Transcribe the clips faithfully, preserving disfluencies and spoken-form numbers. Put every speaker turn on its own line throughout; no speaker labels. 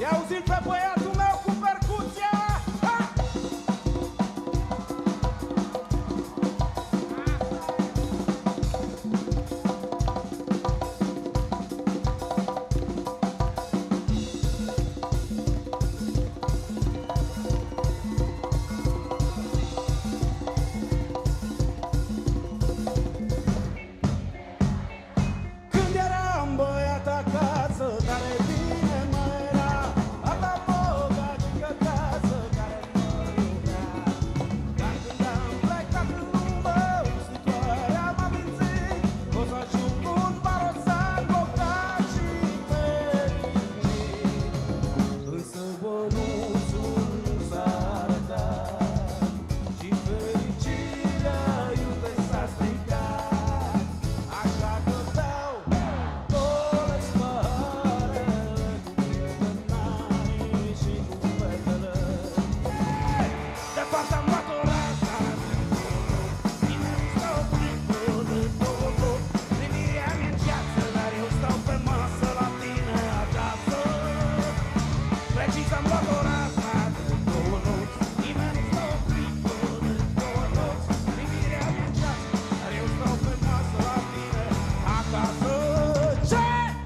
Ia auzi-l pe băiatul meu cu percuția! Ha! Când eram băiat acasă, care bine mă era, aveam o gagică casă care mă iubea. Dar când am plecat în lume, situarea m-a mințit, o să ajung un barosan bogat și fericit. Însă bănuțul nu s-a arătat și fericirea iubesc s-a stricat. Așa că beau golesc paharele cu prietenii și cu fetele. De fapt am luat o raza, nimeni stă oprit de două. Privirea mea în ceață, dar eu stau pe masă la tine acasă. Precis am luat o raza de două nopți, nimeni stă oprit de două. Privirea mea în ceață, dar eu stau pe masă la tine acasă. Ce?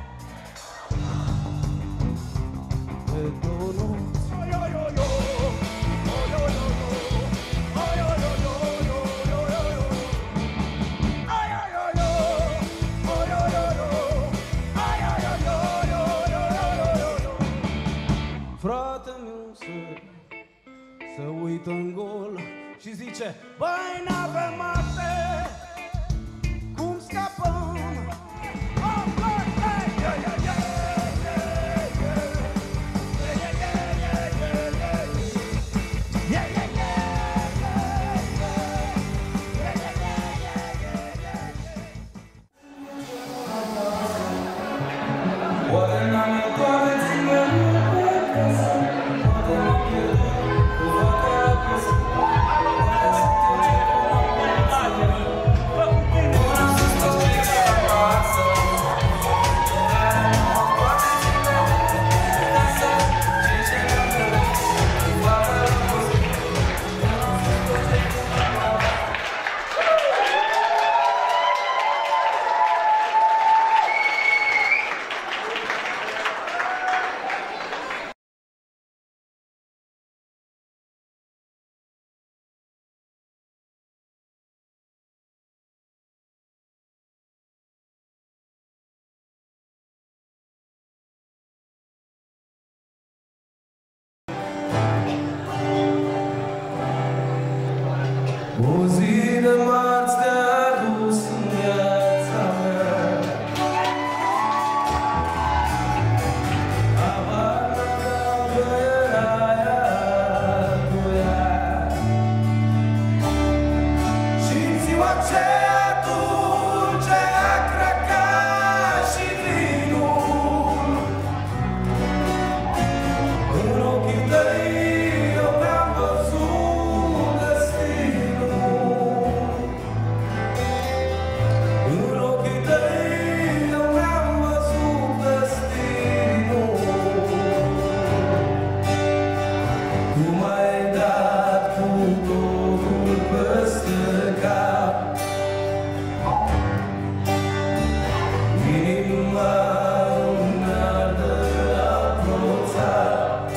De două nopți. Oi, oi, oi, oi. Oi, oi, oi, oi. Oi, oi, oi, oi, oi, oi, oi, oi. Ai, ai, ai, ai. Oi, oi, oi, oi. Ai, ai, ai, ai, oi, oi, oi, oi, oi. Frate meu se, se uită în gol și zice: băi, n-avem arte, cum scapăm? Oh, băi, hey, yeah, yeah, yeah, yeah, yeah. Yeah, yeah, yeah, yeah, yeah, yeah. Yeah, yeah, yeah, yeah, yeah. Yeah, yeah, yeah, yeah, yeah, yeah.
Oare n-am eu toate ținele pe casă? Poate mă pierd cu toate apese. Poate să te cer O zi de marți te-a dus în viața mea. Abar n-aveam că era ea cu ea. Și în ziua aceea dulce a cracat și vinul. În ochii tăi eu mi-am văzut destinul. În ochii tăi eu mi-am văzut destinul. Tu m-ai dat cu totul peste cap. Inima îmi ardă aproțat.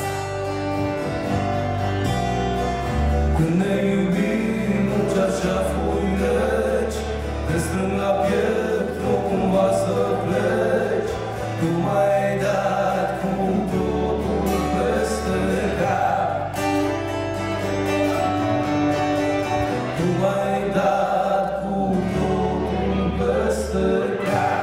Când ne iubim în cearșafuri reci, te strâng la piept, nu cumva să pleci. Tu m-ai dat cu totul peste cap. Tu m-ai dat cu totul peste cap.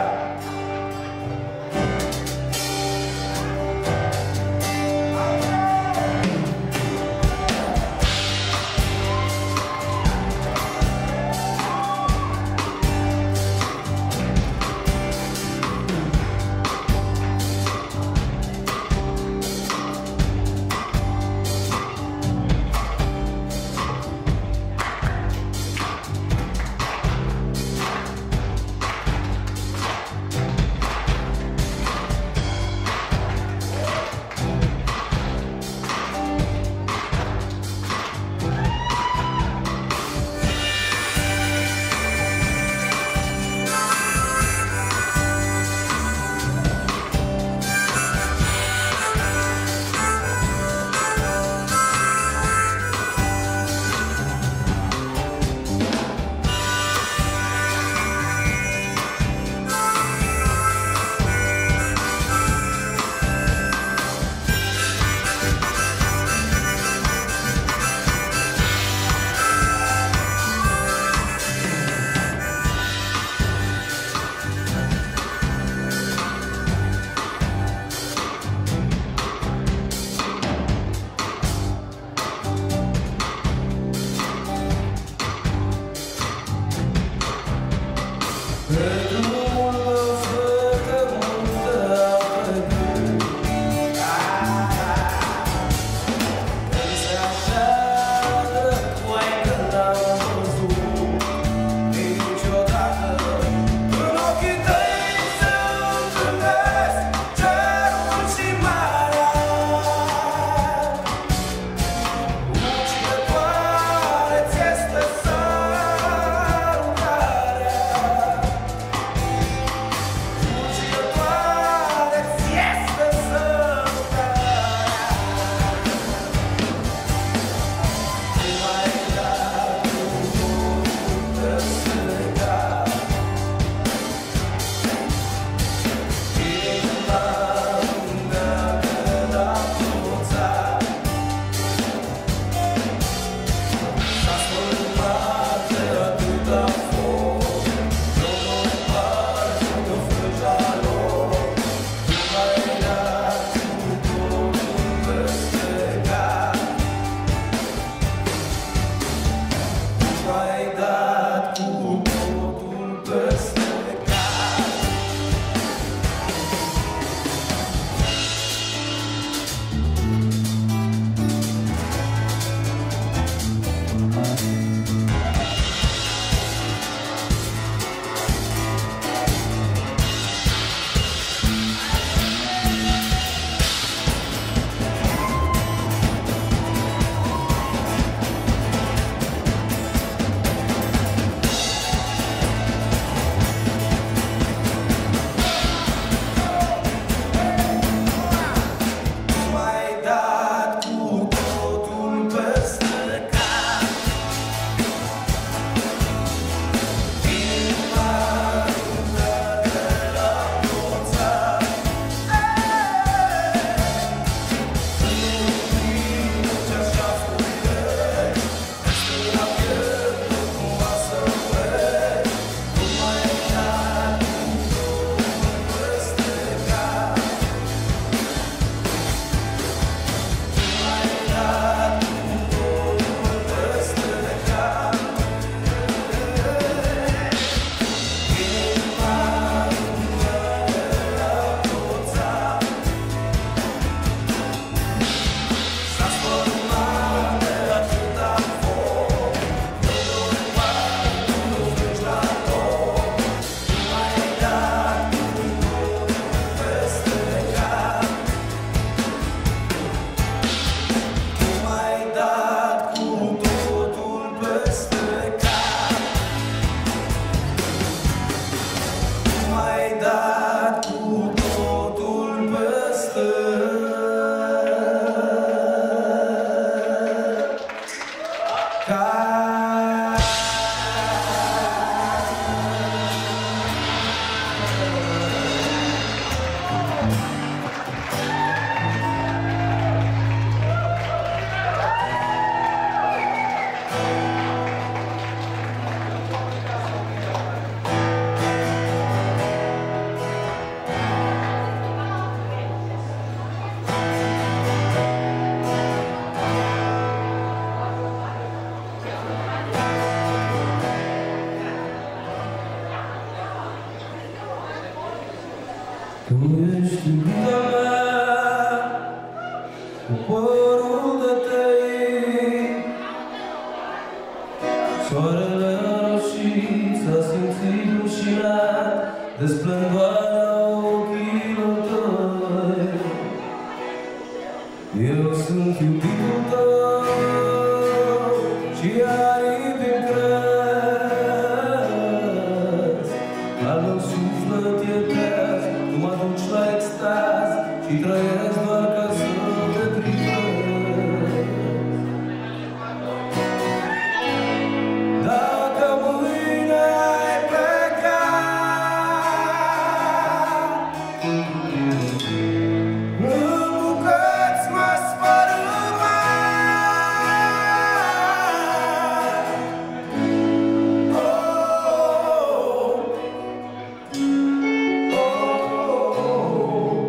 cu părul de tăi. Soarele roșii s-a simțit rușinat de splendoarea ochilor tăi. Eu sunt iubitul tău și aripi-mi crezi. Al meu suflet e trez, tu mă duci la extaz și trăiesc doar ca să te privesc. Dacă mâine ai plecat, în bucăți mă sfărâmat. Oh, oh, oh.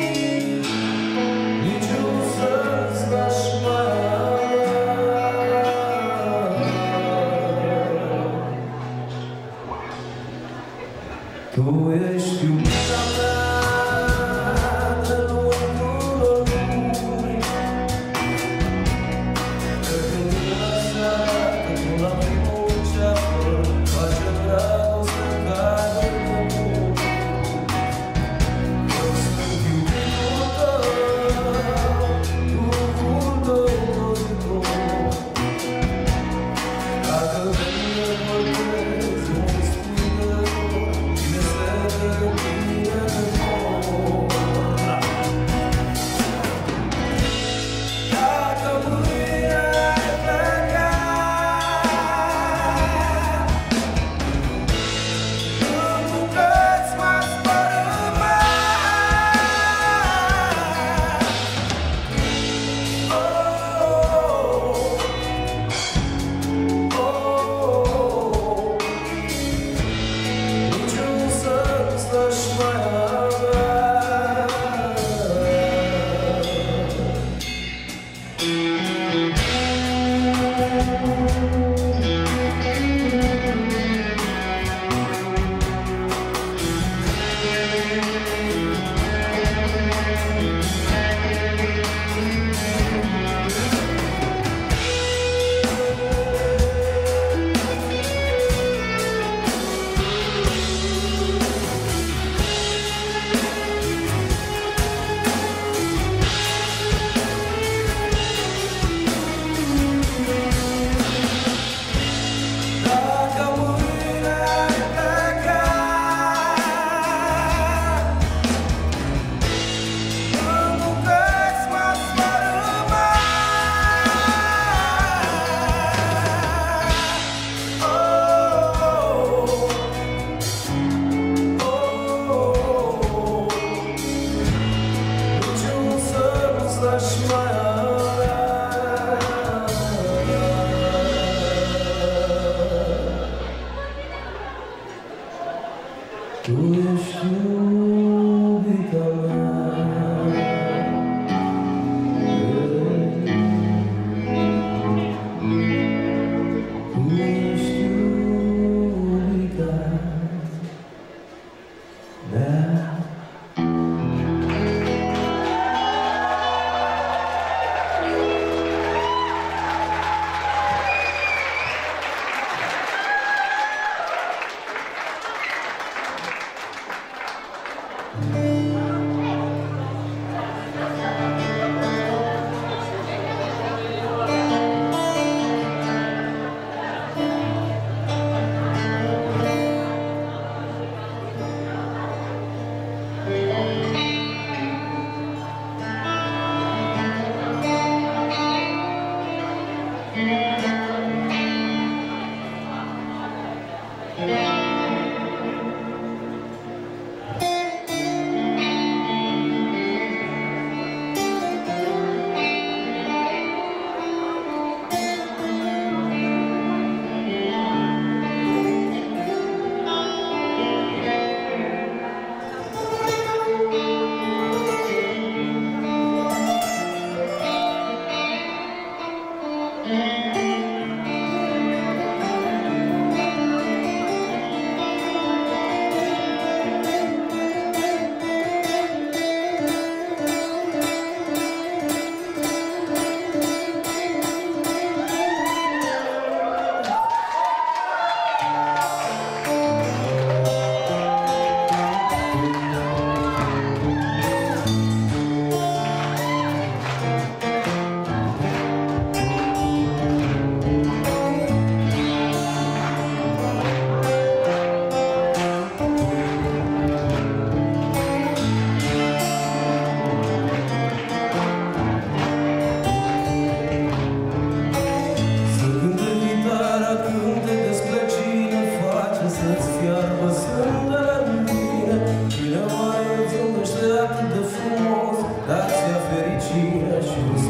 Niciun să-ți lași mai. Tu ești iubita mea de lucruri, de când la seara, de când la primul ceapă, face dragoste care nu bun. Eu sunt iubitul tău, lucrul tău doritor. Dacă vrei vorbesc, îmi spui de tot, cine se dă mine de mor. Dacă mâine ai plecat, în bucăți mă sfărâmat. Oh, oh, niciun să-ți lași mai avea.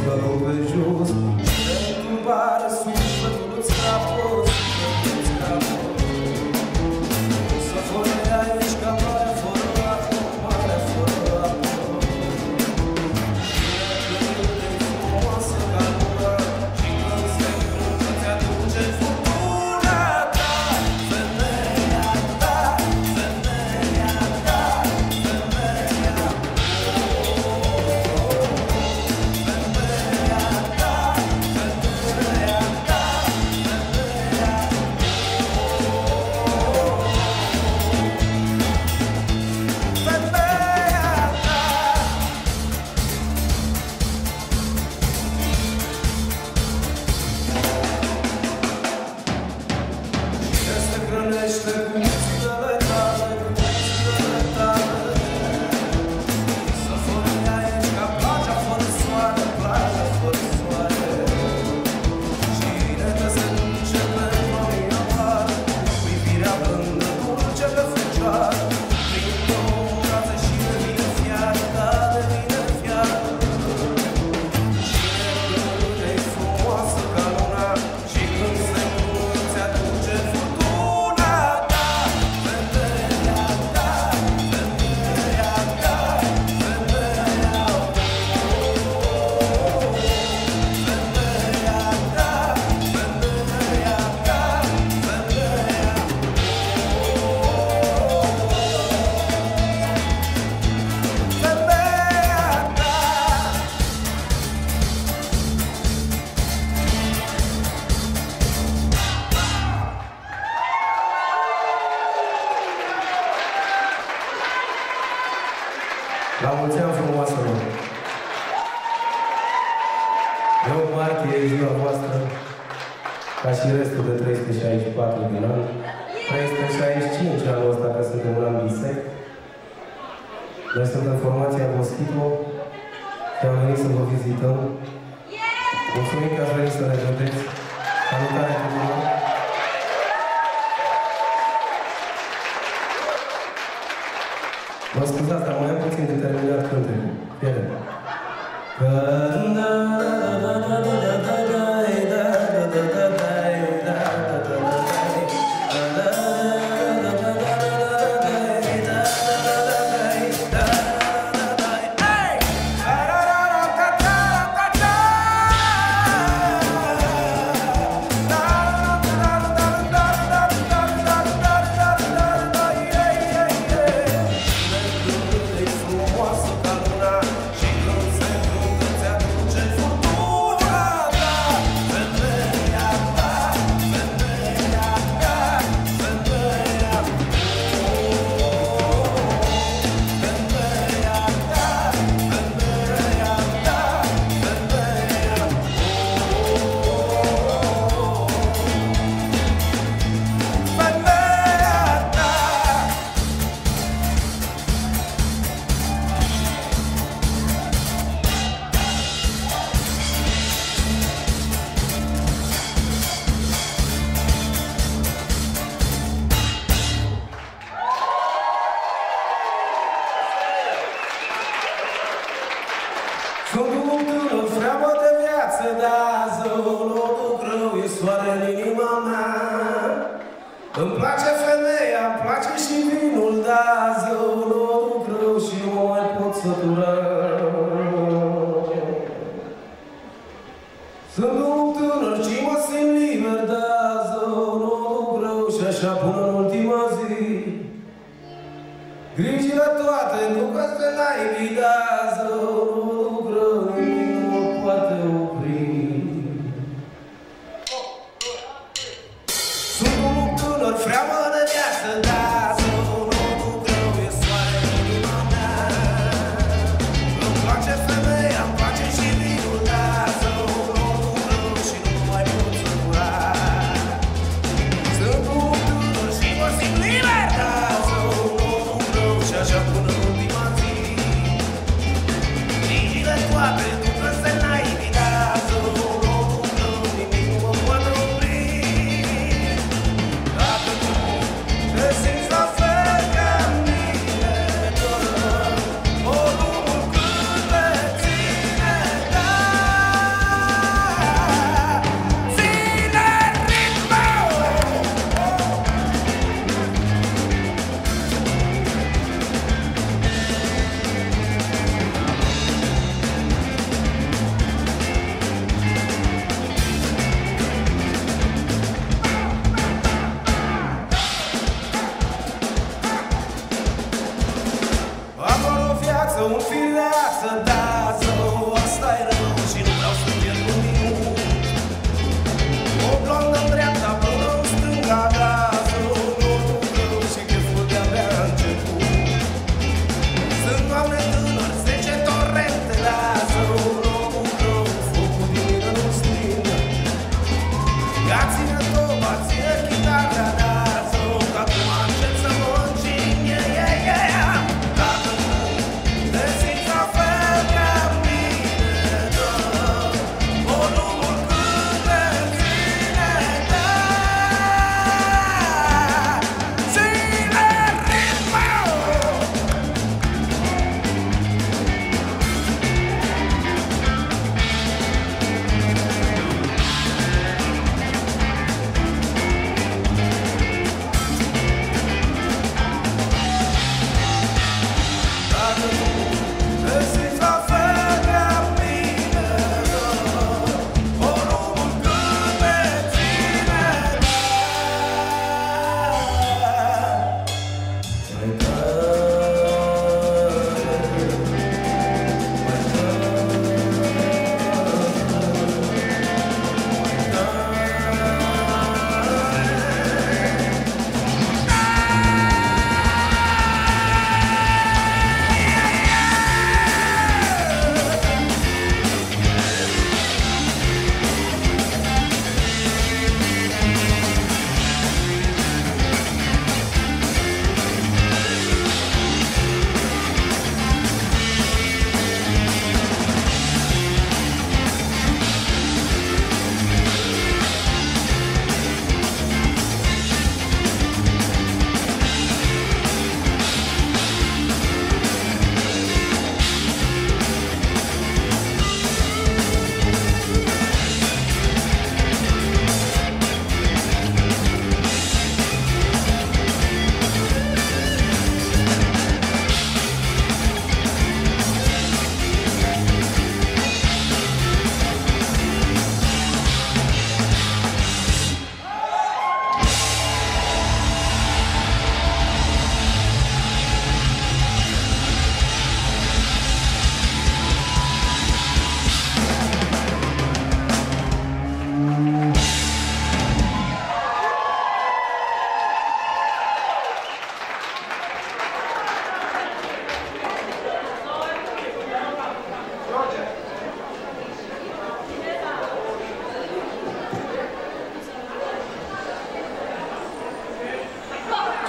capul pe jos și te întâmpară sufletul îți scapă. Să fără aici ca mare fără apă, mare fără apă. E frumoasă ca luna și când se încruntă ți-aduce furtuna ta. Femeia ta, femeia ta, femeia ta. Femeia ta, femeia ta, femeia ta. Hrănește cu muzică tale, cu muzică tale. Să fără aici ca plajă fără soare, plajă fără soare. Cine te se duce pe noi afară, privirea blândă, dulce pe fecioară. Prin o brațe și devine fiară, da, devine fiară. Cine e frumoasă ca luna și când se încruntă ți-aduce furtuna ta. Femeia ta, femeia ta, femeia ta. Femeia ta, femeia ta, femeia ta. La mulți ani frumoasă, mă! nouă martie e ziua voastră, ca și restul de trei sute șaizeci și patru din an. trei sute șaizeci și cinci anul ăsta, că suntem un an bisect. Noi suntem formația Moschito și am venit să vă vizităm. Mulțumim că ați venit să ne vedeți. Salutare tuturor! Mă scuzați, dar mai am puțin de terminat cântecul. Iată. Frumoasă ca luna și când se încruntă ți-aduce furtuna ta. Femeia ta, femeia ta, femeia ta. Femeia ta, femeia ta, femeia ta. Sunt un tânăr freamă de viață, dar zălodul greu e soare în inima mea. Îmi place femeia, îmi place și vinul, dar zălodul greu și nu mă mai pot sătura. Sunt un tânăr și mă simt liber, dar zălodul greu și așa până în ultima zi. Grijile toate ducă-ți pe naibii, dar zălodul greu nimic nu mă poate opri. Sunt un tânăr freamă de viață, dar zălodul greu e soare în inima mea. Îmi place femeia, îmi place și vinul, dar zălodul greu și nu mă mai pot sătura. Sunt un tânăr și mă simt liber, dar zălodul greu și așa până în ultima zi.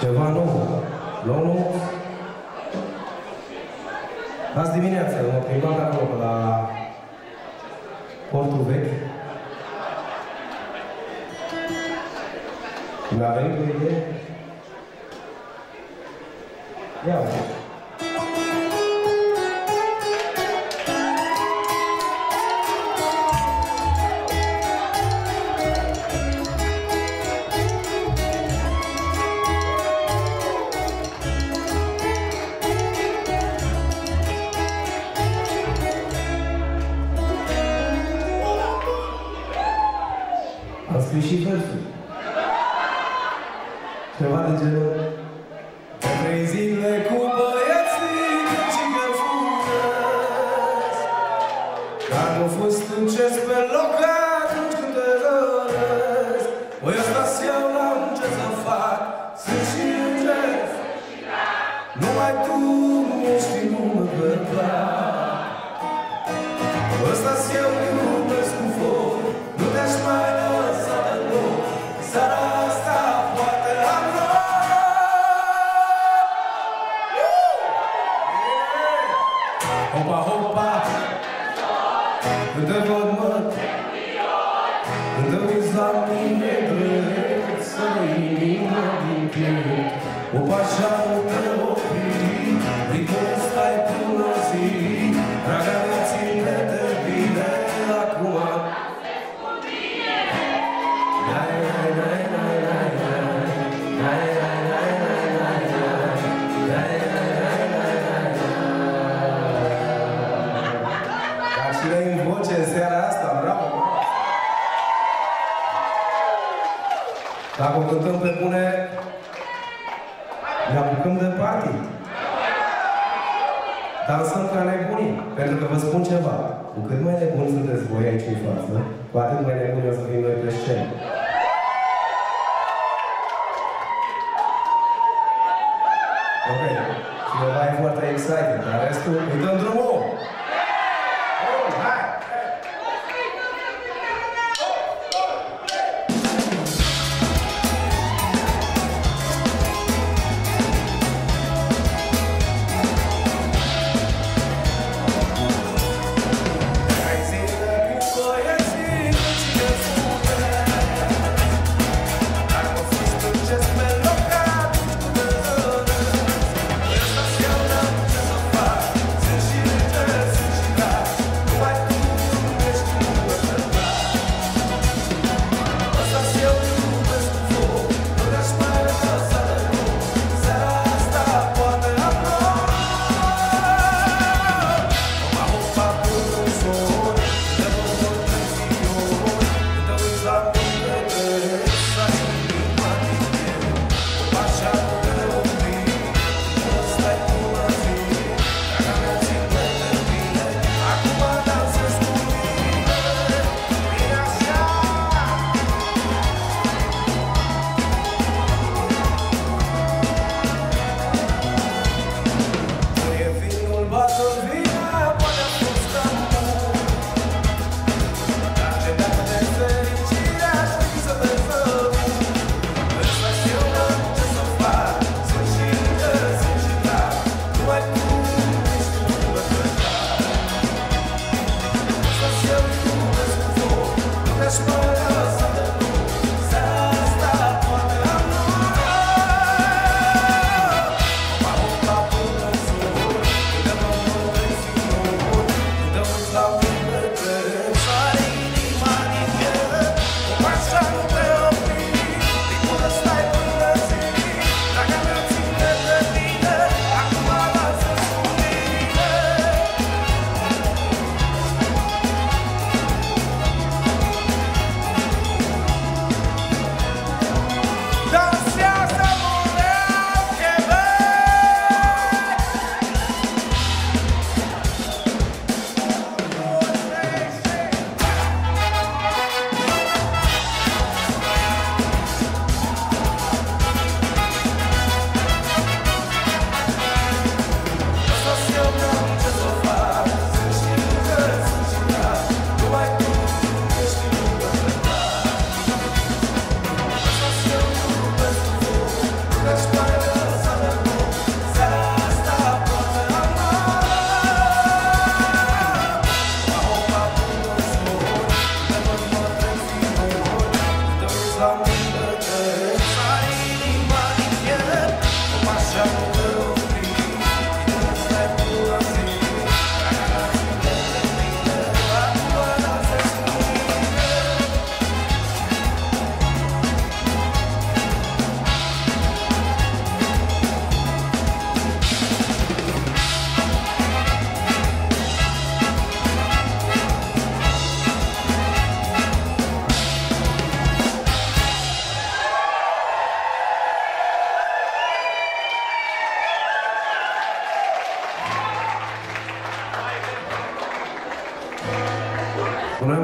Ceva nou. Nou, nou. Azi dimineață mă plimbam de acolo, pe la Portul Vechi. Mi-a venit o idee. Ia uite. Am scris și versuri. Ceva de genul. De trei zile cu băieții și că fugăți. Dar nu fost încesc pe loc atunci când te rănesc. Voi ăsta s-iau n-am ce să fac, sunt și îngeri. Numai tu nu ești în lume pe plac. Ăsta s-iau iubesc cu foc, nu te-aș mai lăsa deloc. Seara asta poate am hopa, hopa, când te văd, mă, când te uiți la mine drept, să-mi inima din piept. Hopa, așa nu te opri, ritmul ăsta e până zi. Draga mea, ține-te bine acum. În seara asta, bravo! Dacă o cântăm pe bune, ne apucăm de party. Dansăm ca nebunii. Pentru că vă spun ceva, cu cât mai nebuni sunteți voi aici în față, cu atât mai nebuni o să fim noi pe scenă. Ok, cineva e foarte excited, dar restul îi dăm drumul!
Just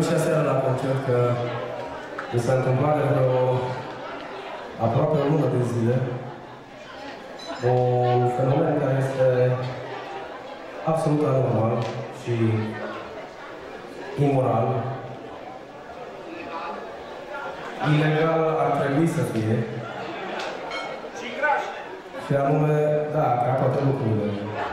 și aseară la concert că mi s-a întâmplat de vreo aproape o lună de zile un fenomen care este absolut anormal și imoral. Ilegal ar trebui să fie. Și anume, da, ca toate lucrurile.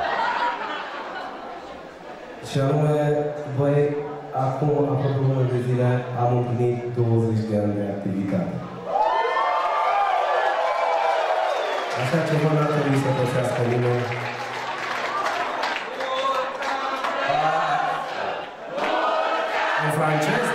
Și anume, băi, acum, aproape o lună de zile, am împlinit douăzeci de ani de activitate. Așa ceva n-ar trebui să pășească nimeni. În francez?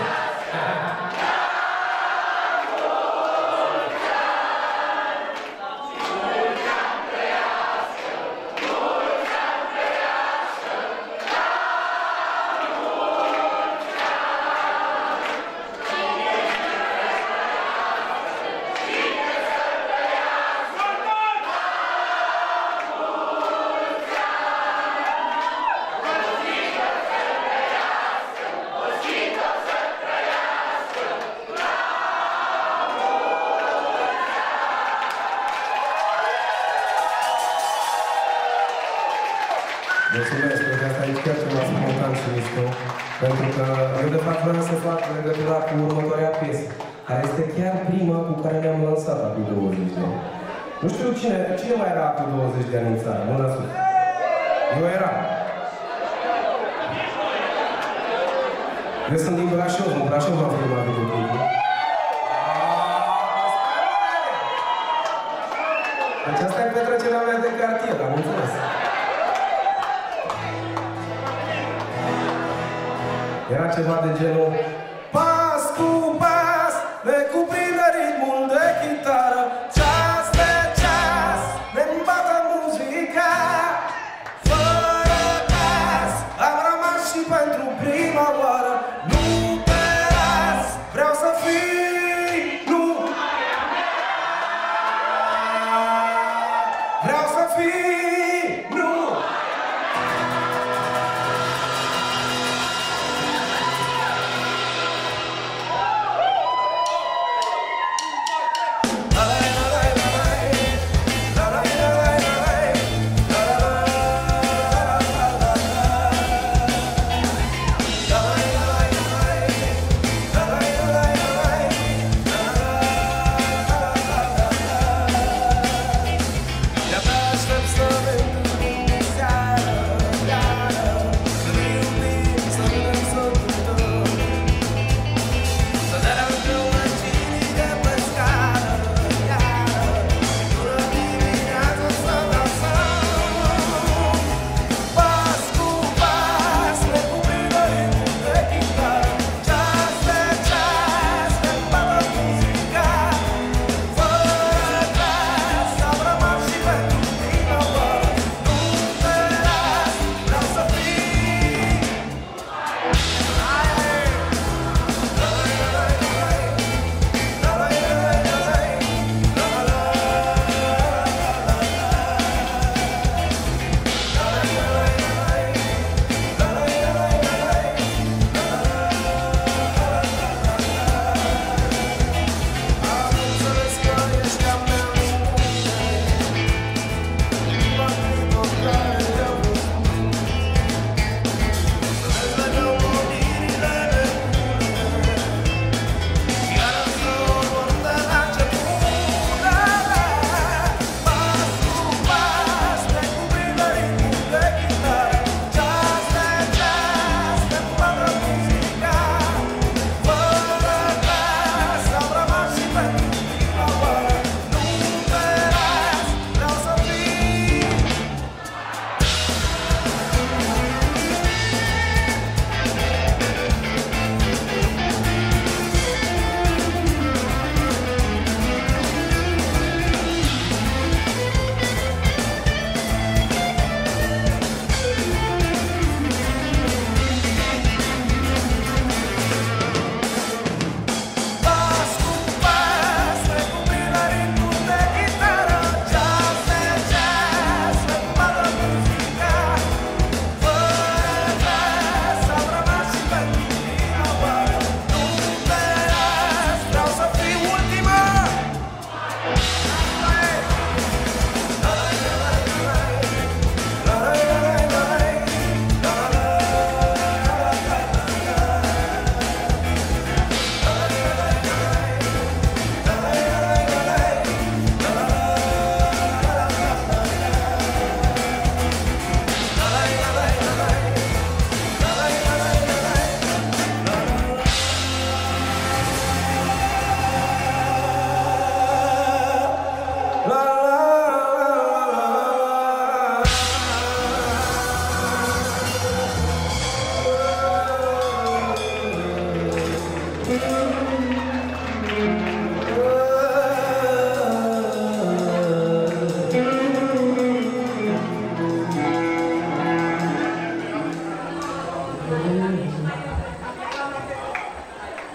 Mulțumesc, pentru că asta e chiar ceva spontan și mișto. Pentru că eu de fapt vreau să fac legătura cu următoarea piesă, care este chiar prima cu care ne-am lansat acum douăzeci de ani. Nu știu cine, cine mai era acum douăzeci de ani în țară, mâna sus. Eu eram. Eu sunt din Brașov, în Brașov am filmat videoclipul. Deci asta e petrecerea mea de cartier, am înțeles. Era ceva de genul pas cu pas, ne cuprinde ritmul de chitară, ceas de ceas, ne îmbată muzica. Fără pas, am rămas și pentru prima oară. Nu te las, vreau să fii, nu vreau să fii, nu.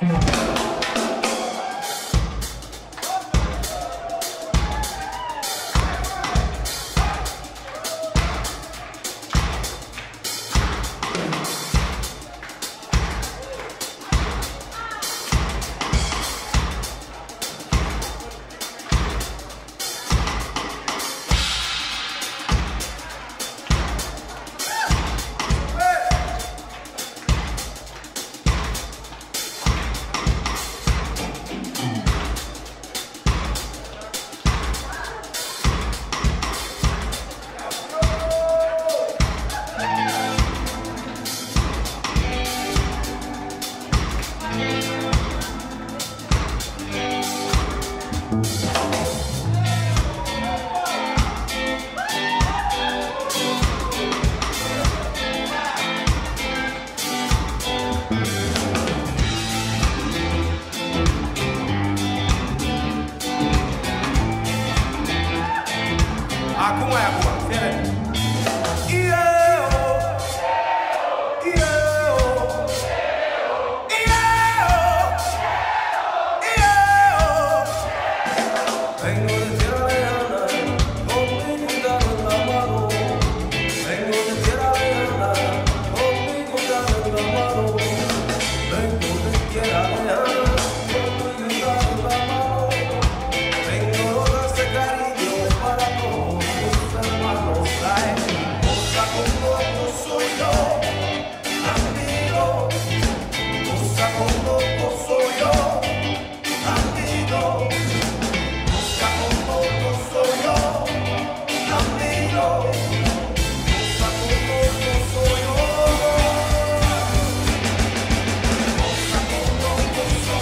Acum e acum, fie. Vengo de tierra lejana, con mi guitarra en la mano. Vengo de tierra lejana, con mi guitarra en la mano. Vengo de tierra lejana, con mi guitarra en la mano. Vengo a darse cariño para todos mis hermanos. Ay, cosa con loco soy yo, amigo. Cosa con loco soy yo, amigo. Soy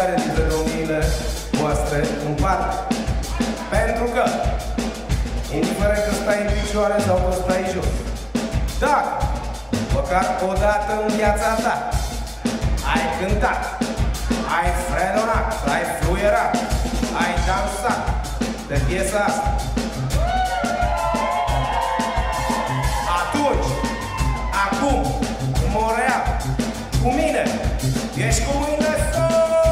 fiecare dintre domniile voastre în parte. Pentru că, indiferent că stai în picioare sau că stai jos, dacă, măcar o dată în viața ta, ai cântat, ai fredonat, ai fluierat, ai dansat de piesa asta, atunci, acum, în Montreal, cu mine, ești cu mâinile sus!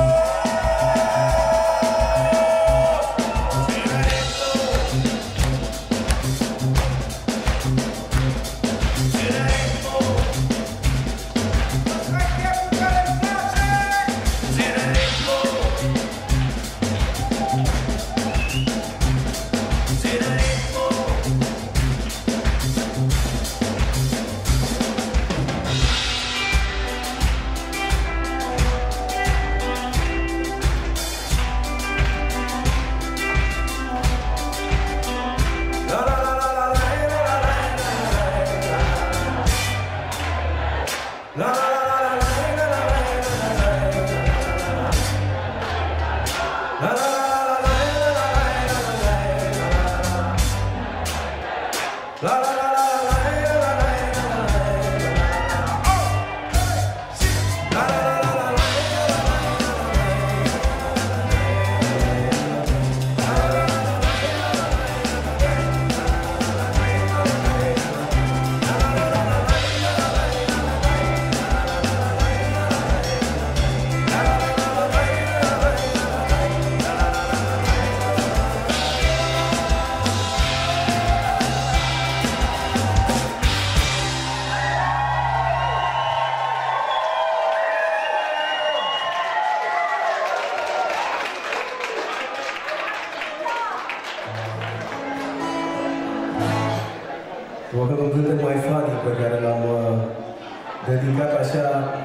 Urmând un cântec mai funny pe care l-am uh, dedicat așa,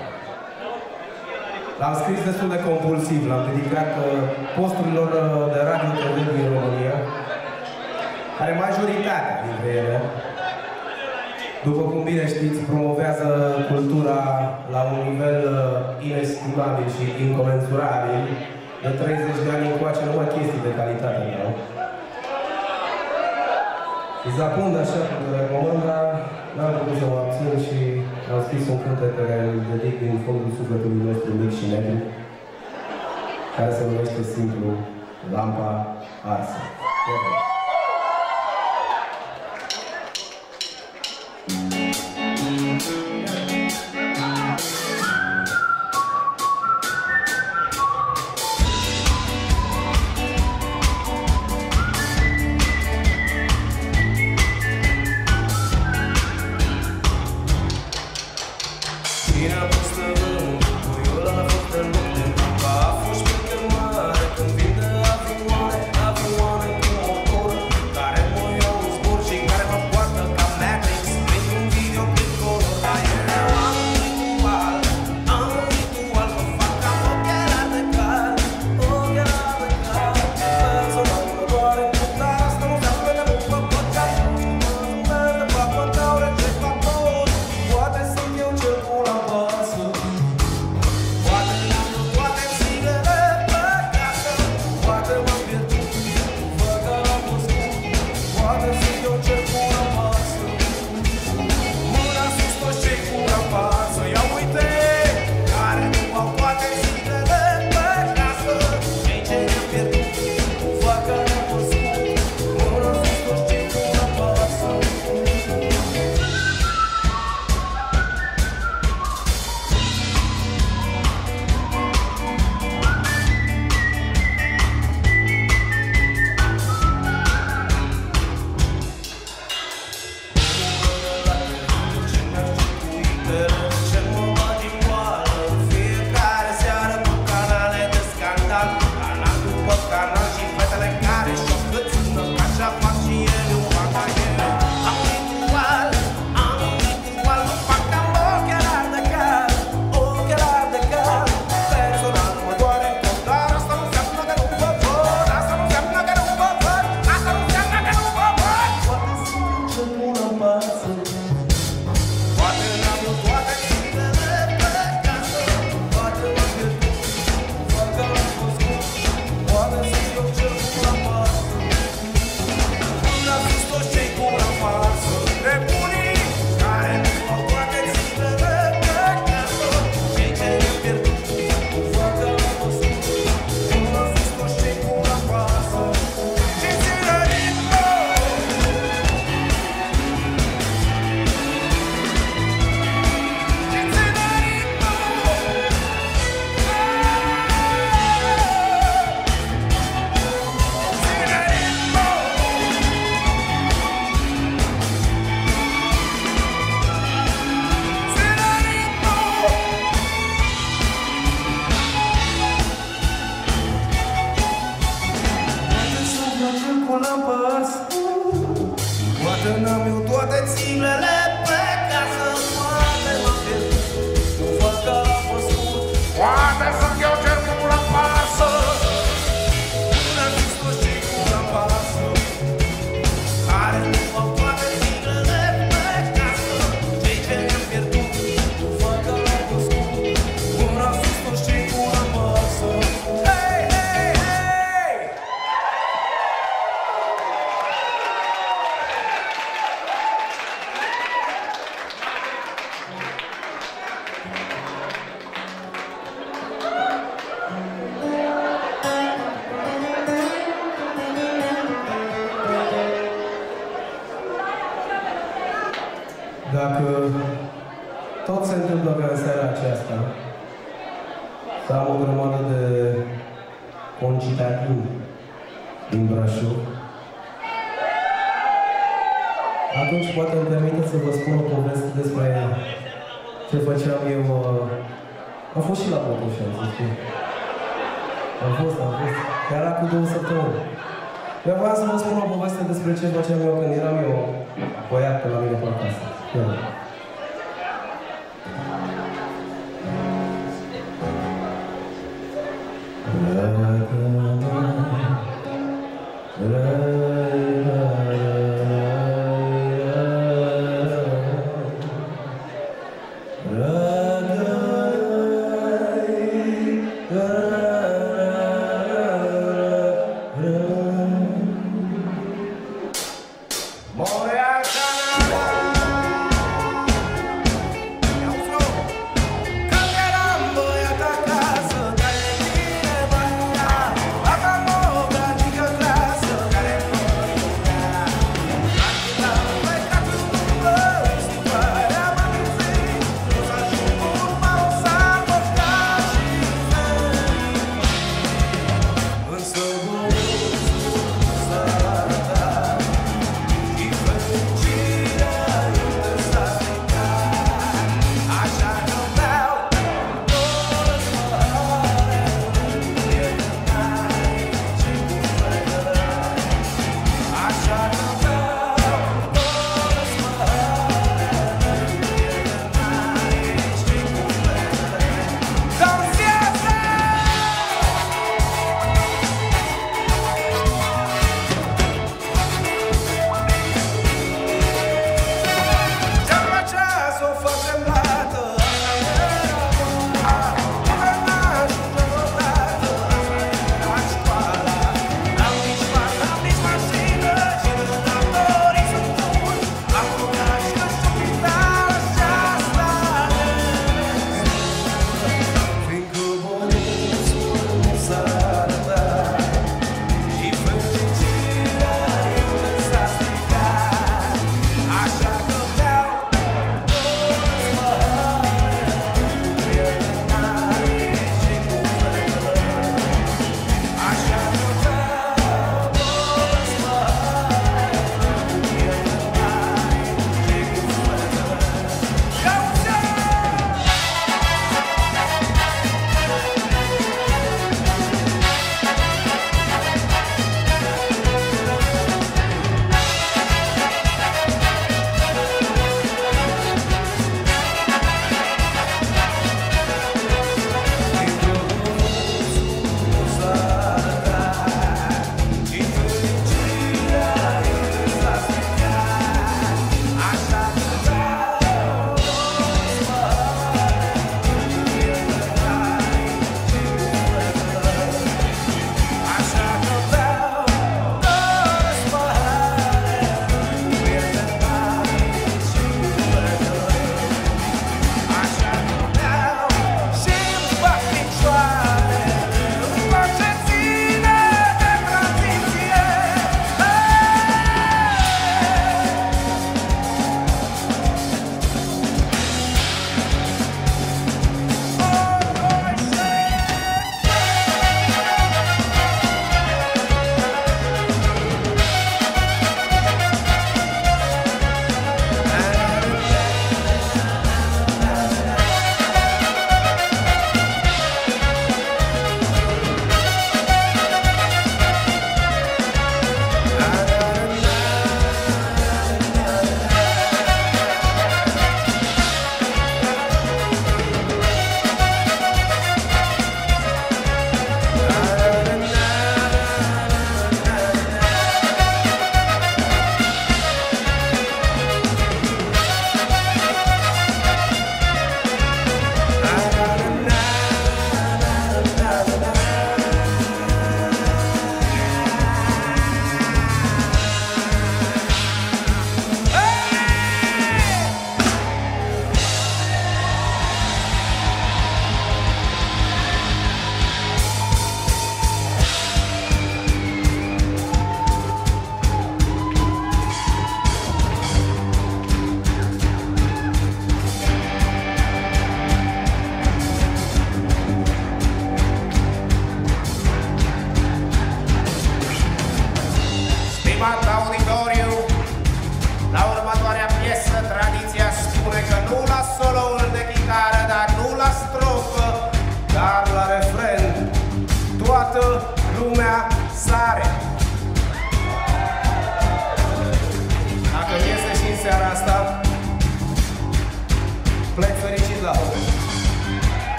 l-am scris destul de compulsiv, l-am dedicat uh, posturilor uh, de radio T V din România, care majoritatea dintre ele, după cum bine știți, promovează cultura la un nivel uh, inestimabil și incomensurabil. De treizeci de ani încoace numai chestii de calitate, nu? Îți apund așa cu recomand, dar n-am putut să mă abțin și am scris un cântec pe care îl dedic din fondul sufletului nostru mic și negru, care se numește simplu Lampa Arsă.
Avioane cu motor
din, din Brașov. Atunci poate îmi permiteți să vă spun o poveste despre ce făceam eu. Am fost și la Botoșani, să știu. Am fost, am fost. Chiar acum două săptămâni. Eu vreau să vă spun o poveste despre ce făceam eu când eram eu băiat pe la mine pe acasă. Ia.
Moja Kanada,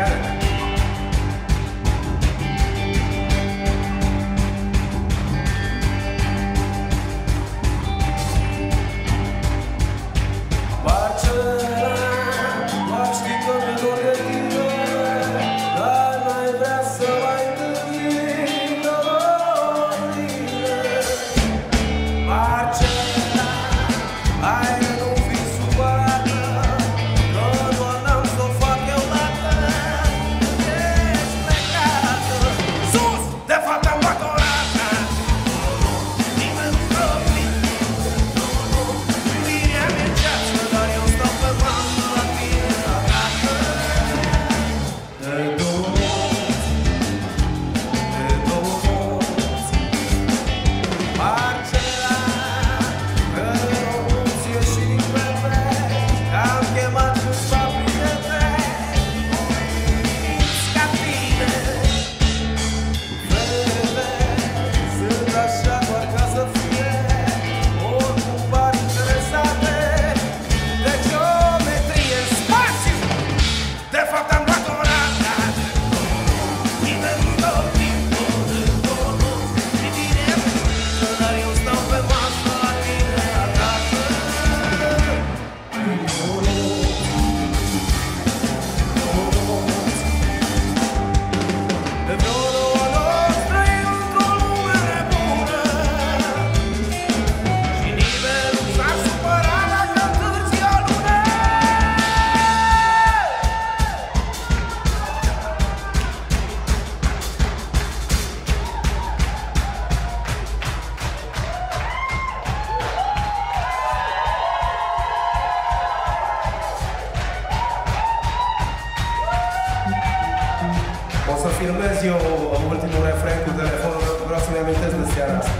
O să filmez eu ultimul refren cu telefonul, vreau să-mi amintesc de seara asta.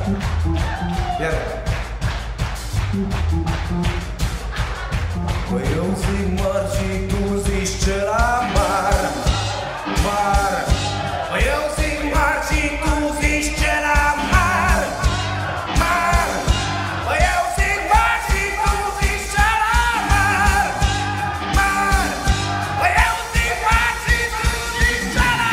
Iar. Păi eu zic măr și tu zici cela mar, mar. Păi eu zic măr și tu zici cela mar, mar. Păi eu zic măr și tu zici cela mar, mar. Păi eu zic măr și tu zici cela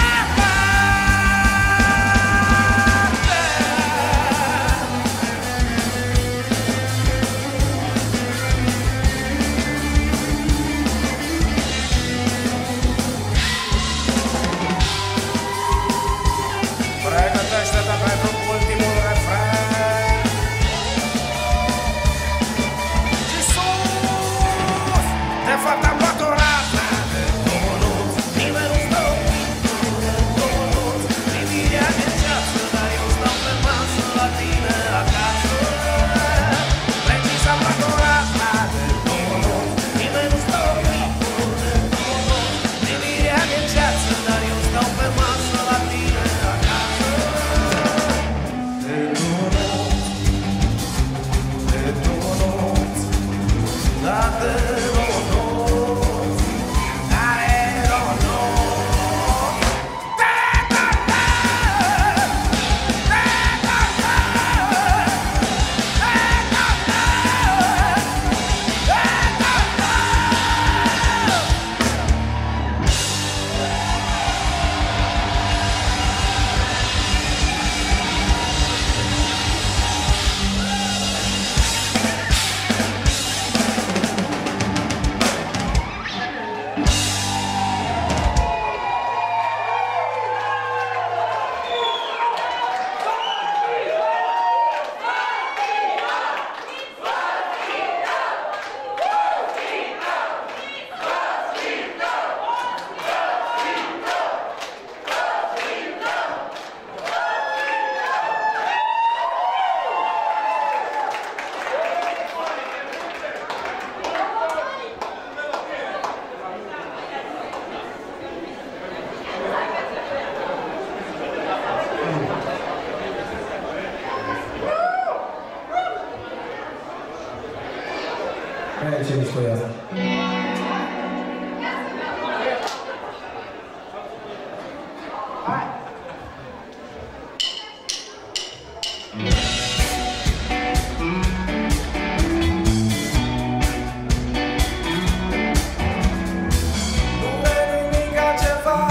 Hai, ce mișto e asta.
Nu e nimica ce fac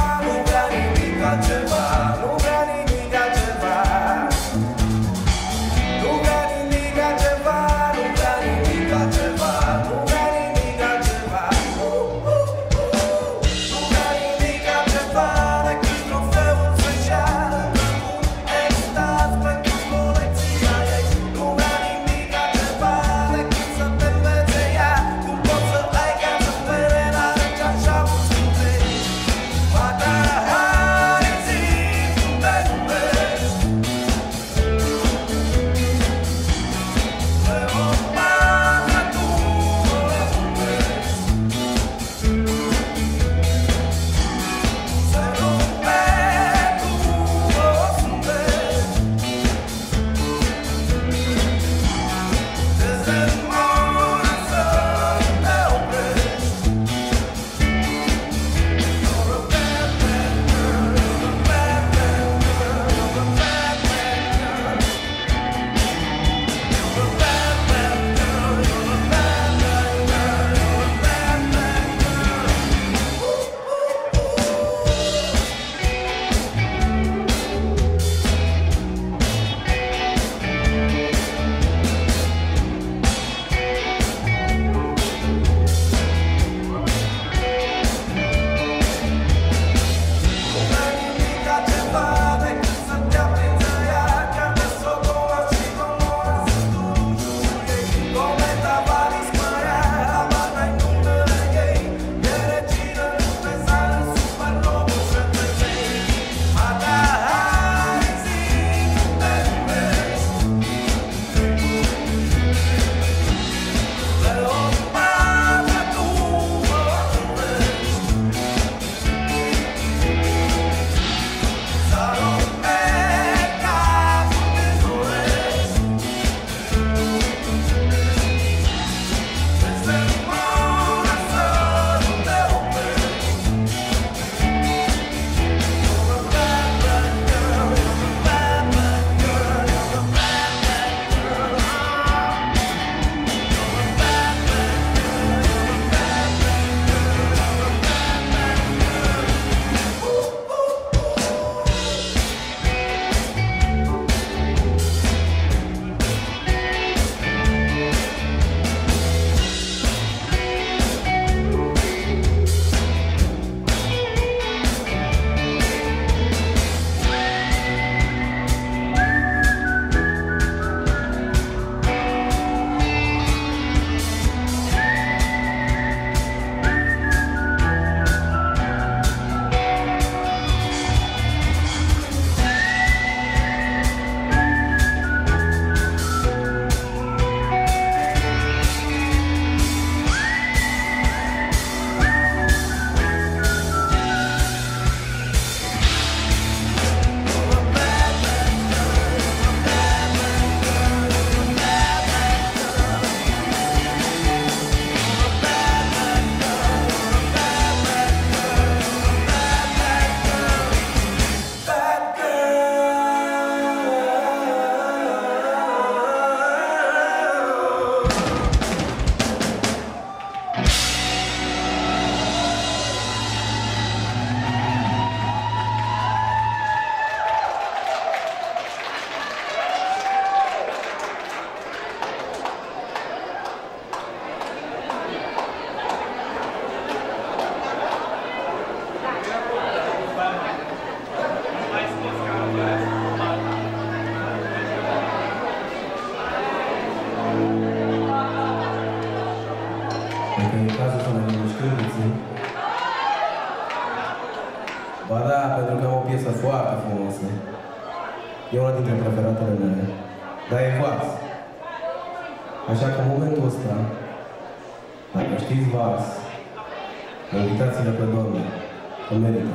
Ba da, pentru că am o piesă foarte frumoasă. E una dintre preferatele mele. Dar e vals. Așa că în momentul ăsta, dacă știți vals, invitați-le pe doamne, că merită.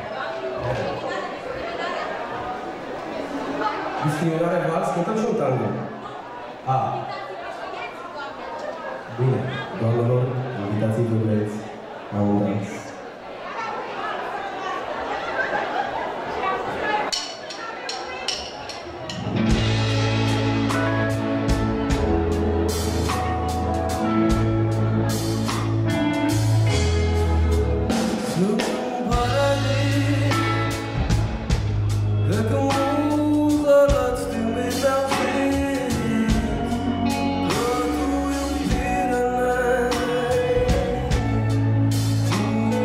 Discriminare vals, cântăm și un tango. A. Bine, doamnelor, invitați-vă vreți la un dans.
Thank you.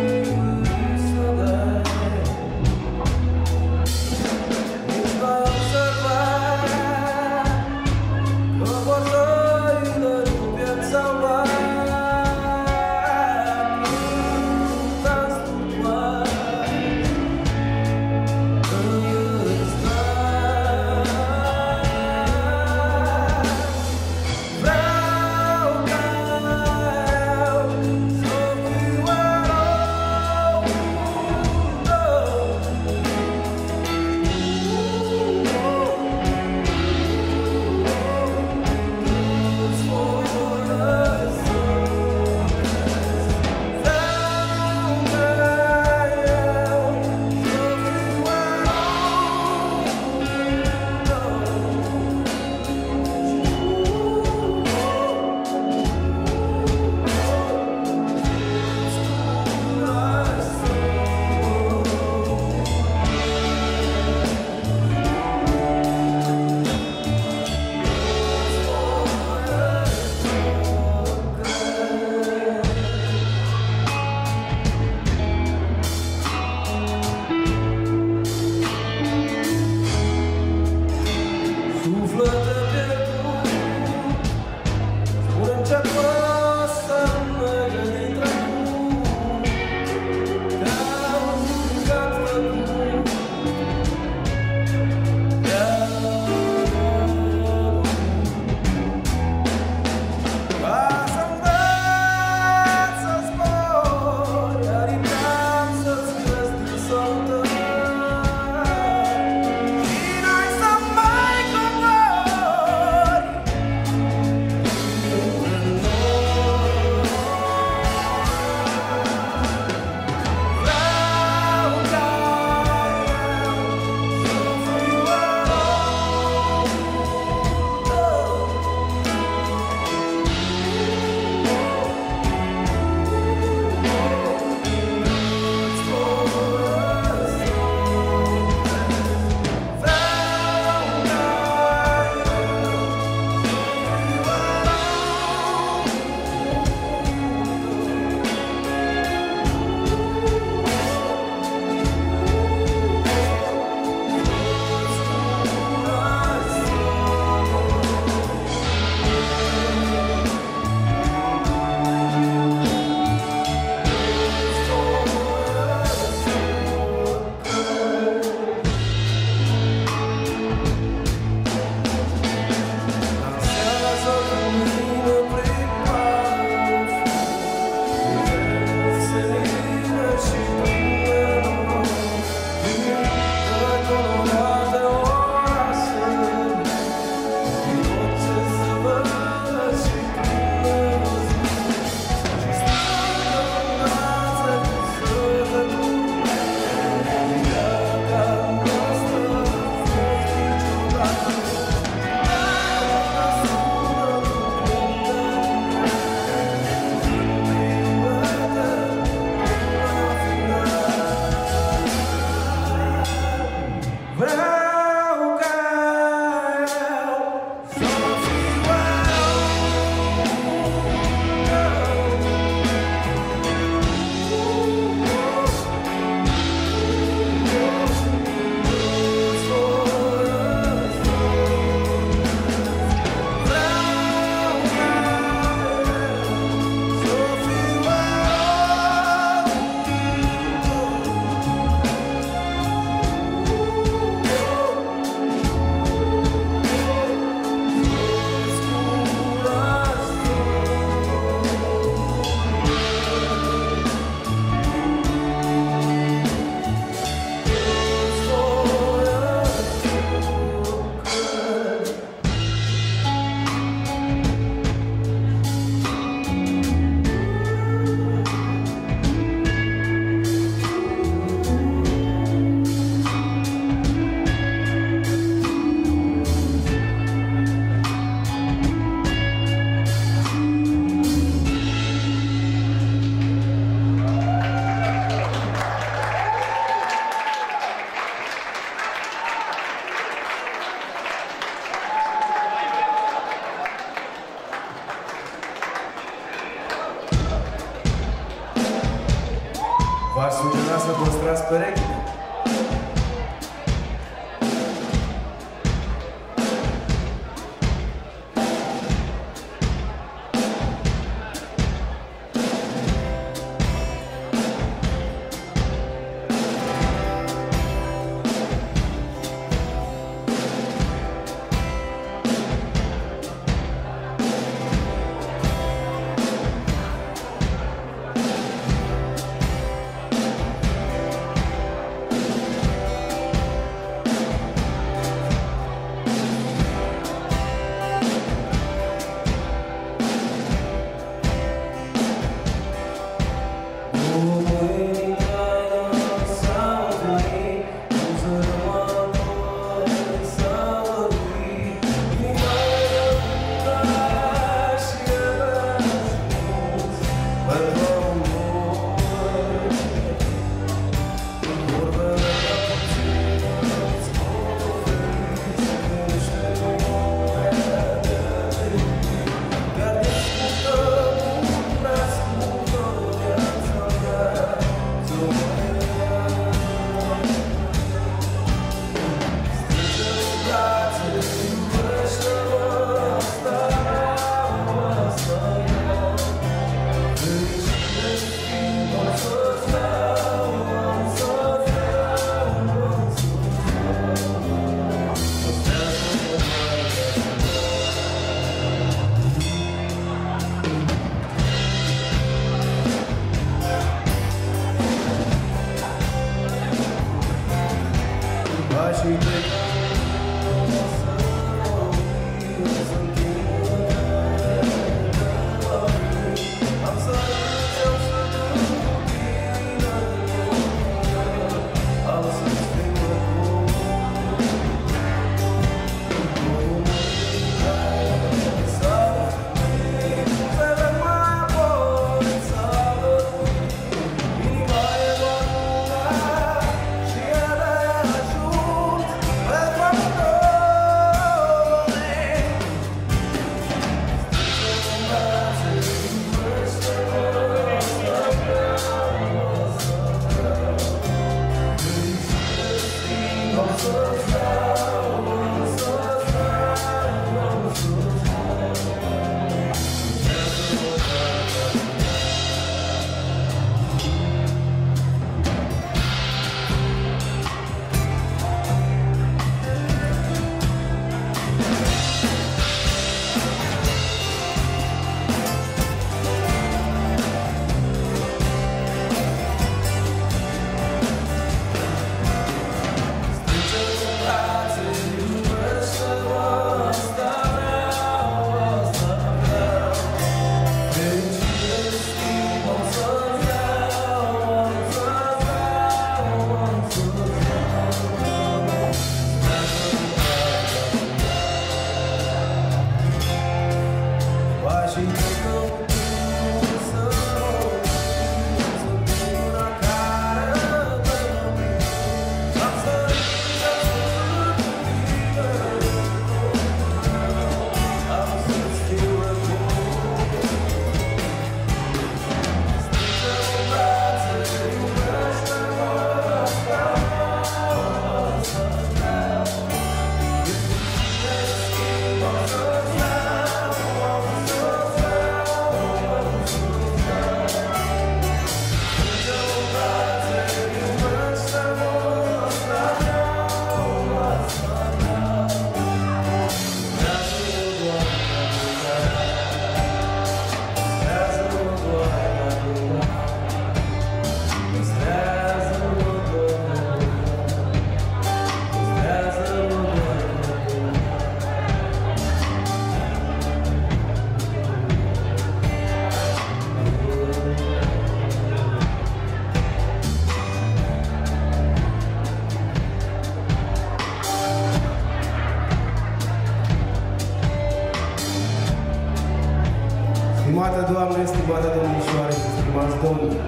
Stimată Doamne, stimată domnișoare și stimați domni,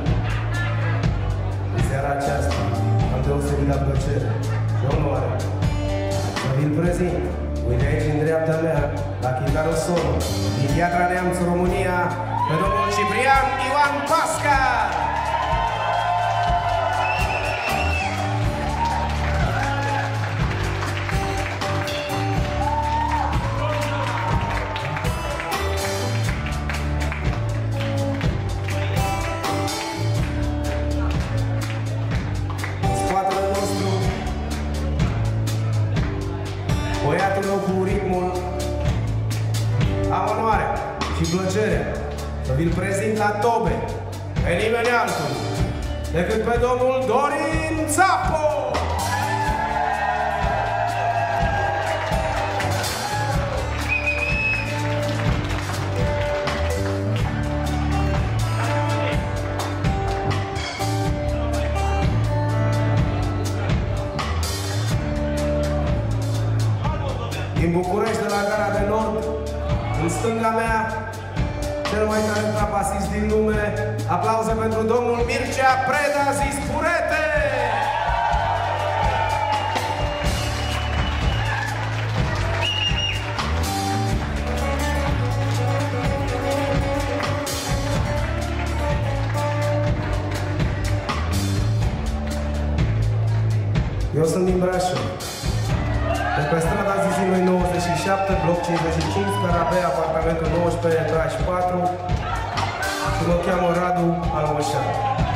în seara aceasta am deosebită plăcere și onoare să vi-l prezint. Uite aici, în dreapta mea, la chitară solo, din Piatra Neamț, România, pe domnul Ciprian Ioan Pasca! Băiatul meu cu ritmul, am onoarea și plăcerea să vi-l prezint la tobe pe nimeni altul decât pe domnul Dorin Țapo! Din București, de la Gara de Nord, în stânga mea, cel mai talentat basist din lume, aplauze pentru domnul Mircea Preda, zis Purete! Eu sunt din Brașov. De pe strada Zizilului nouăzeci și șapte, bloc cincizeci și cinci, Carabea, apartamentul nouăsprezece, etaj patru, și mă cheamă Radu Almășan.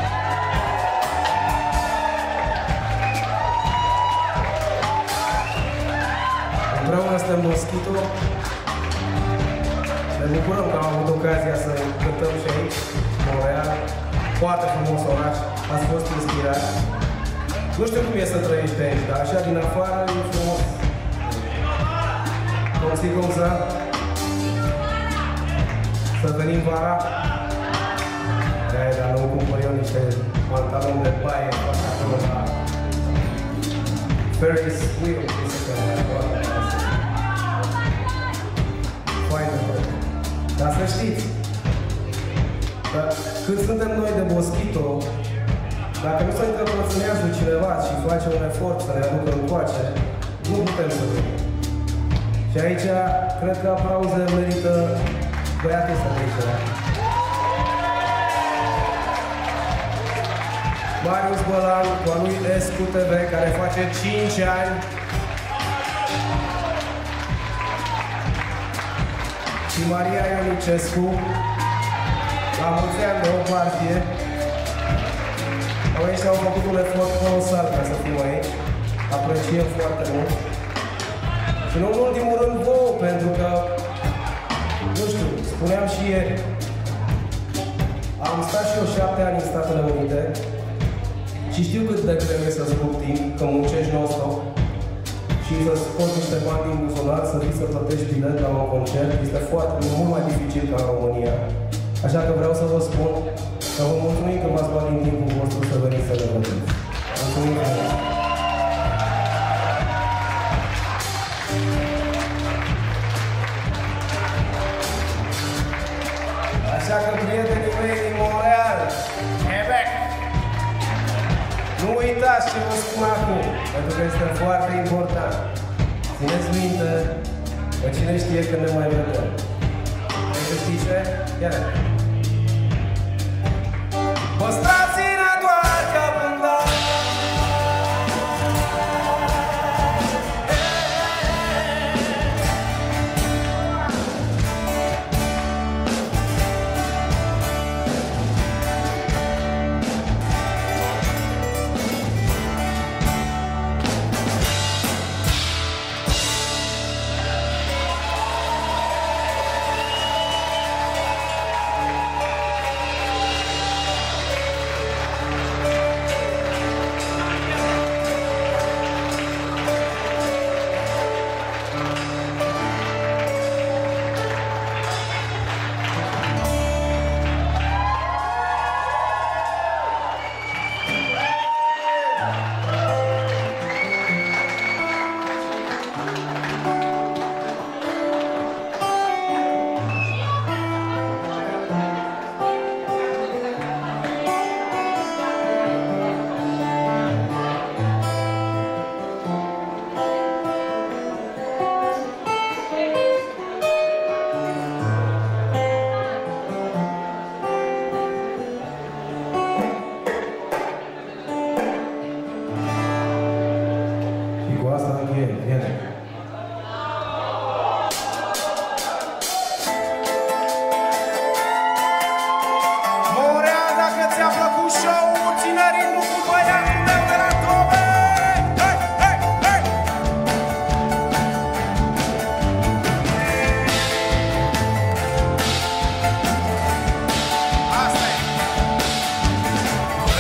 Împreună suntem Moschito. Ne bucurăm că am avut ocazia să cântăm și aici, Montreal, foarte frumos oraș, ați fost inspirați. Nu știu cum e să trăiești aici, dar așa din afară e frumos. Cum știi cum să? Să venim vara? E, dar nu cumpăr eu niște pantaloni de baie, fac acolo la Ferris Wheel, chestia care acolo. Faină, bă. Dar să știți, dar când suntem noi de Moschito, dacă nu se încăpățânează cineva și face un efort să ne aducă încoace, nu putem să vedem. Și aici, cred că aplauze merită băiatul ăsta de aici. Marius Bălan, cu a lui Escu T V, care face cinci ani. Și Maria Ionicescu, la mulți ani de o partie. Ăștia au făcut un efort colosal ca să fim aici. Apreciem foarte mult. Și nu în ultimul rând vouă, pentru că, nu știu, spuneam și ieri, am stat și eu șapte ani în Statele Unite și știu cât de greu e să-ți rup timp, că muncești non-stop și să scoți niște bani din buzunar, să fii să plătești bilet la un concert, este foarte, mult mai dificil ca în România. Așa că vreau să vă spun că vă mulțumim că v-ați luat din timpul vostru să veniți să le vedeți. Mulțumim frumos! Așa că, prietenii mei din Montreal, Quebec, nu uitați ce vă spun acum, pentru că este foarte important. Țineți minte că cine știe când ne mai vedem. Vrei să știi ce? Iar. Păstrați-ne doar ca pânda.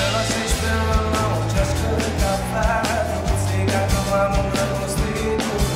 Just 'cause I found, say I know I'm gonna stay.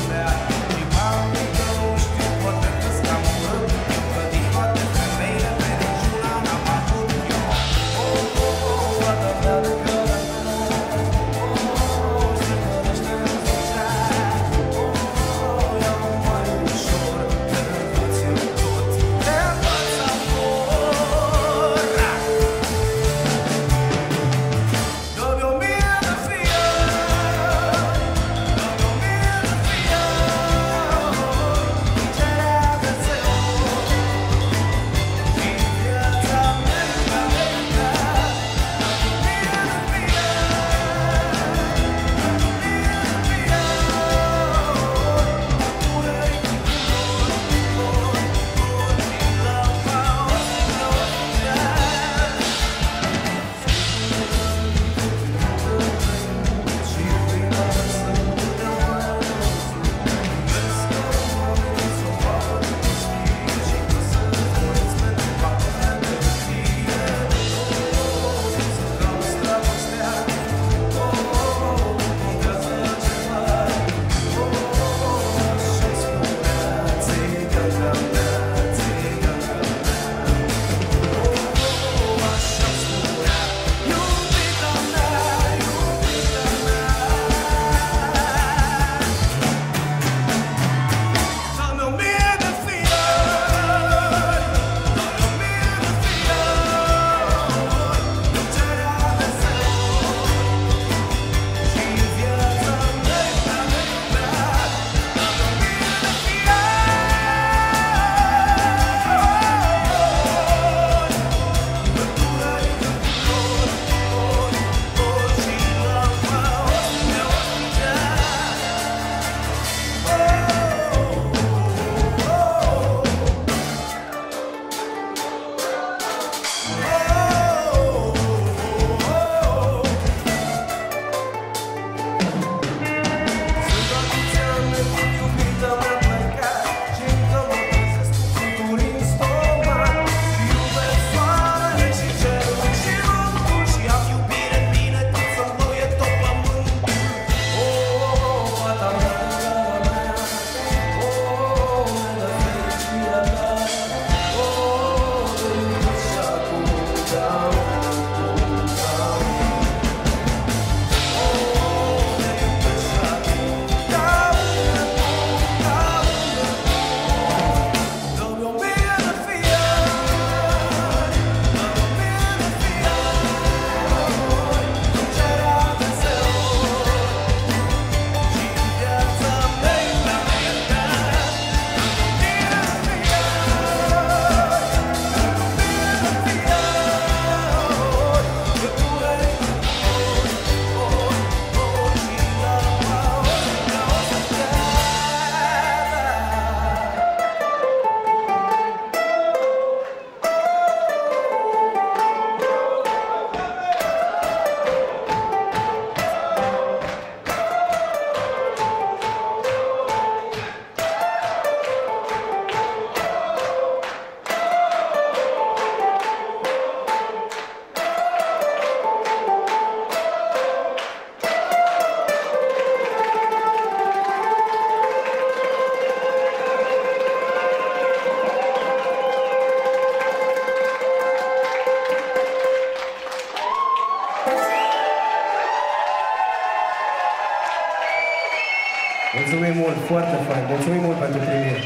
Mulțumim mult, foarte fain. Mulțumim mult pentru primire.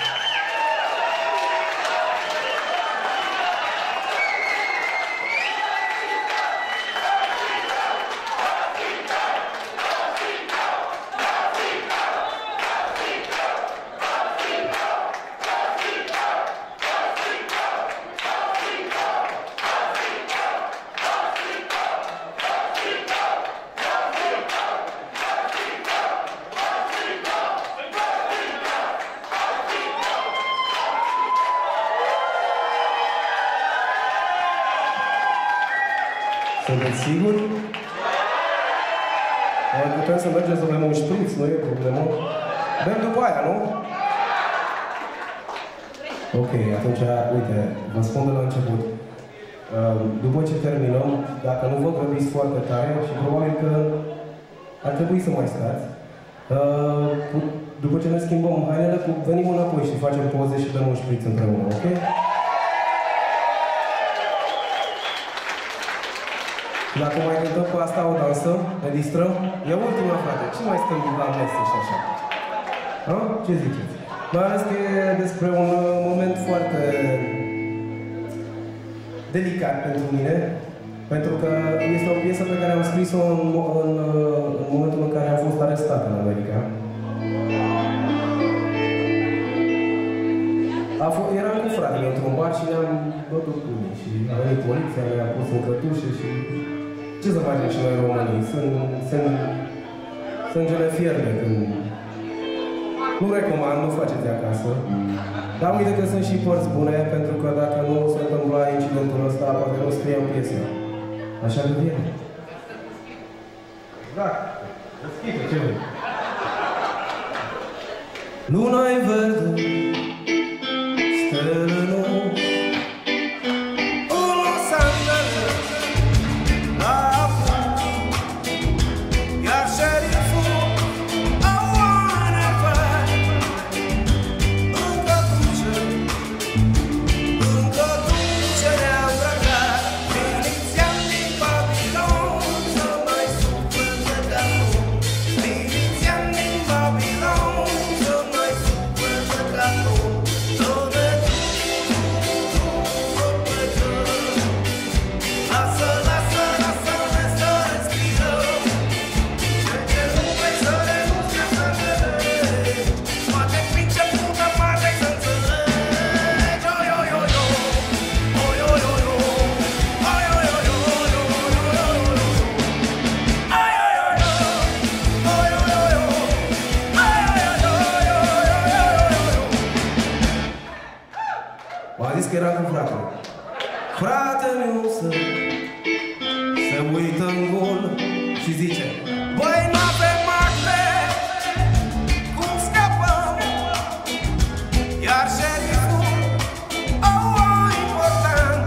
Sunteți siguri? Noi putem să mergem să bem un șpriț, nu e problemă. Bem după aia, nu? Ok, atunci, uite, vă spun de la început. După ce terminăm, dacă nu vă grăbiți foarte tare, și probabil că ar trebui să mai stați, după ce ne schimbăm hainele, venim înapoi și facem poze și bem un șpriț împreună, ok? Dacă mai cântăm cu asta o dansă, ne distrăm, e ultima, frate. Ce mai stăm la mese și așa? Ha? Ce ziceți? Mai ales că e despre un moment foarte delicat pentru mine, pentru că este o piesă pe care am scris-o în, în, în momentul în care am fost arestat în America. A eram cu fratele într-un bar și ne-am bătut cu unii și a venit poliția, ne-a pus în cătușe și... Ce să facem și noi românii? Sunt sângele fierbe când... Nu recomand, nu faceți acasă. Dar uite că sunt și părți bune, pentru că dacă nu se întâmpla incidentul ăsta, poate nu scriem piesa. Așa că vine. Da, deschide, ce vrei? Luna-i verde, stele nou, era cu fratele. Fratele meu să se uită în gol și zice: băi, n-avem acte, cum scăpăm? Iar șeriful, oh, oh, important,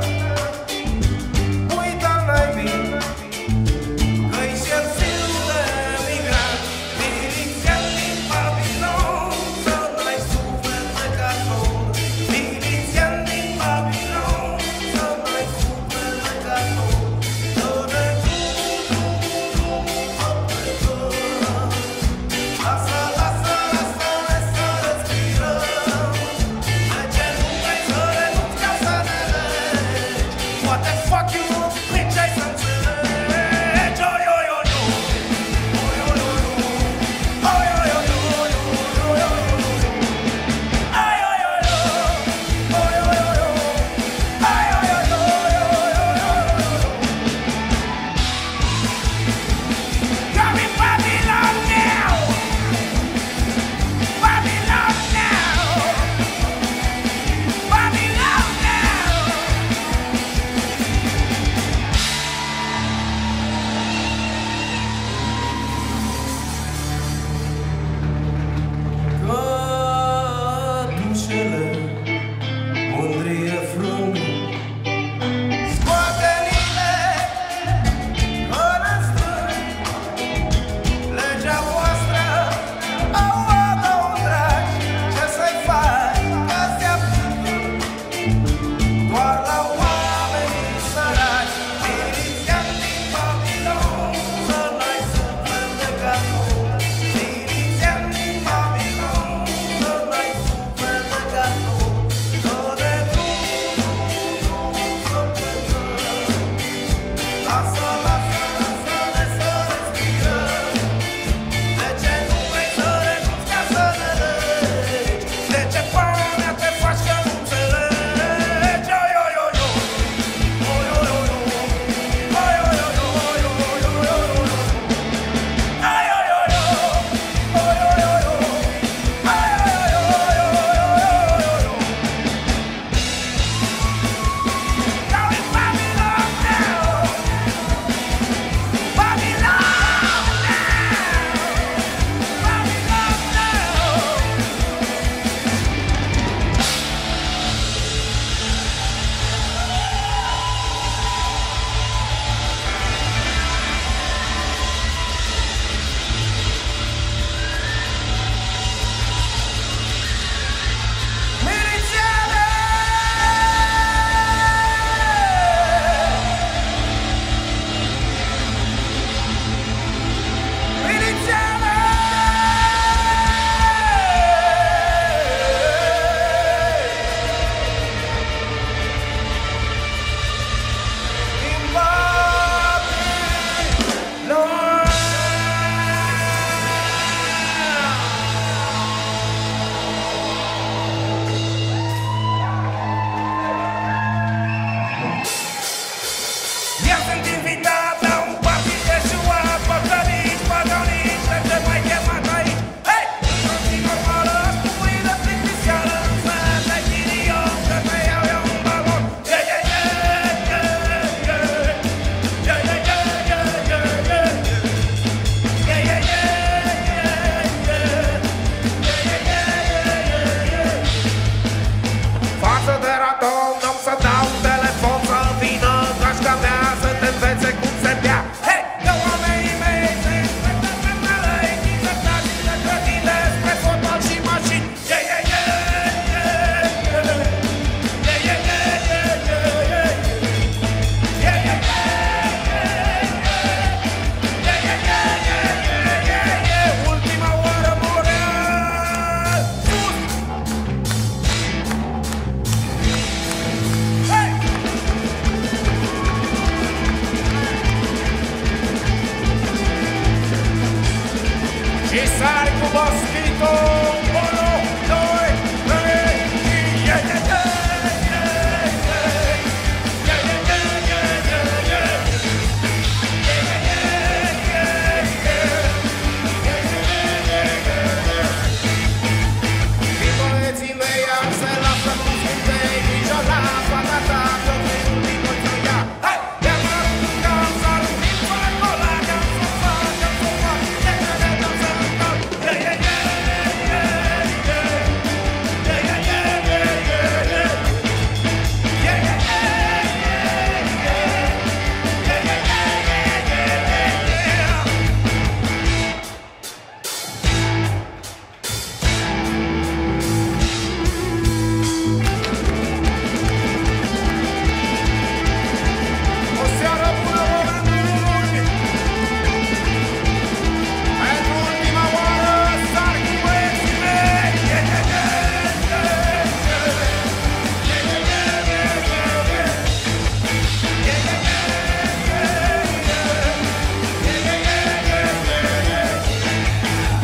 uita n-ai bine, că-i șerfil de migrant, milițian din Babilon, să n-ai suflet de carton. Și sari cu moschito. Unu, doi, trei și yeah, yeah, yeah, yeah, yeah. Yeah, yeah, yeah, yeah, yeah, yeah. Yeah, yeah, yeah, yeah, yeah. Și poeții mei am să lasă cu sfintei nicio la fata ta că vrei un pic o țăia. Hai! Ia mă rog că am să arunc fără cola că-am să fac, că-am să fac. Yeah, yeah, yeah, că-am să fac. Yeah, yeah, yeah, yeah, yeah. Yeah, yeah, yeah, yeah, yeah, yeah. Yeah, yeah, yeah, yeah, yeah. Yeah, yeah, yeah, yeah, yeah, yeah. O seară bună, oameni buni! Pentru ultima oară, sar cu băieții mei! Yeah, yeah, yeah, yeah, yeah. Yeah, yeah, yeah, yeah, yeah, yeah. Yeah, yeah, yeah, yeah, yeah. Yeah, yeah, yeah, yeah, yeah, yeah.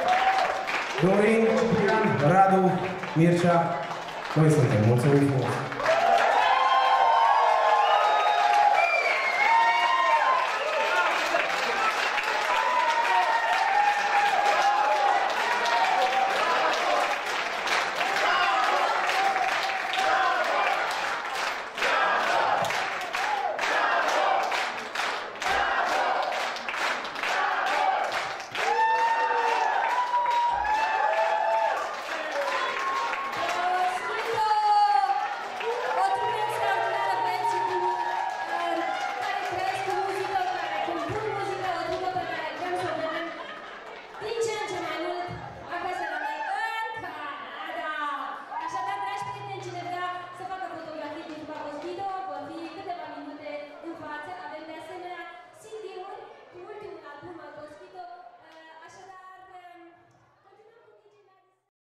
Dorin, Ciprian, Radu, Mircea, noi suntem. Mulțumim frumos!